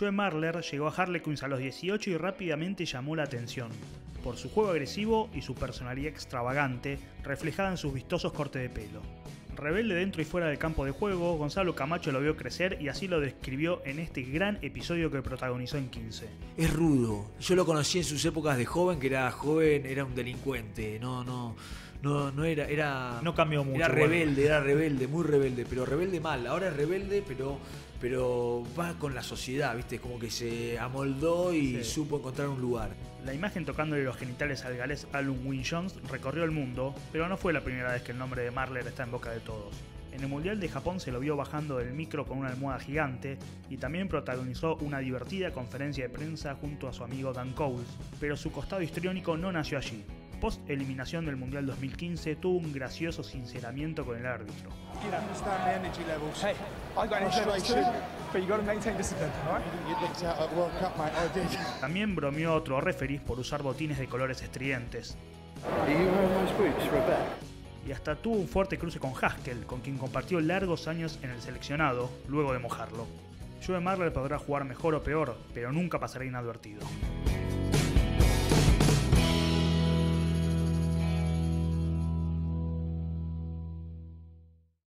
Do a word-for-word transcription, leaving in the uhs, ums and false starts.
Joe Marler llegó a Harlequins a los dieciocho y rápidamente llamó la atención, por su juego agresivo y su personalidad extravagante, reflejada en sus vistosos cortes de pelo. Rebelde dentro y fuera del campo de juego, Gonzalo Camacho lo vio crecer y así lo describió en este gran episodio que protagonizó en quince. Es rudo. Yo lo conocí en sus épocas de joven, que era joven, era un delincuente. No, no, no, no era, era. No cambió mucho. Era rebelde, era rebelde, muy rebelde, pero rebelde mal. Ahora es rebelde, pero, pero va con la sociedad, ¿viste? Como que se amoldó y sí. supo encontrar un lugar. La imagen tocándole los genitales al galés Alun Wyn Jones recorrió el mundo, pero no fue la primera vez que el nombre de Marler está en boca de todos. En el Mundial de Japón se lo vio bajando del micro con una almohada gigante y también protagonizó una divertida conferencia de prensa junto a su amigo Dan Coles, pero su costado histriónico no nació allí. Post eliminación del Mundial dos mil quince tuvo un gracioso sinceramiento con el árbitro. También bromeó a otro referee por usar botines de colores estridentes. Y hasta tuvo un fuerte cruce con Haskell, con quien compartió largos años en el seleccionado, luego de mojarlo. Joe Marler podrá jugar mejor o peor, pero nunca pasará inadvertido.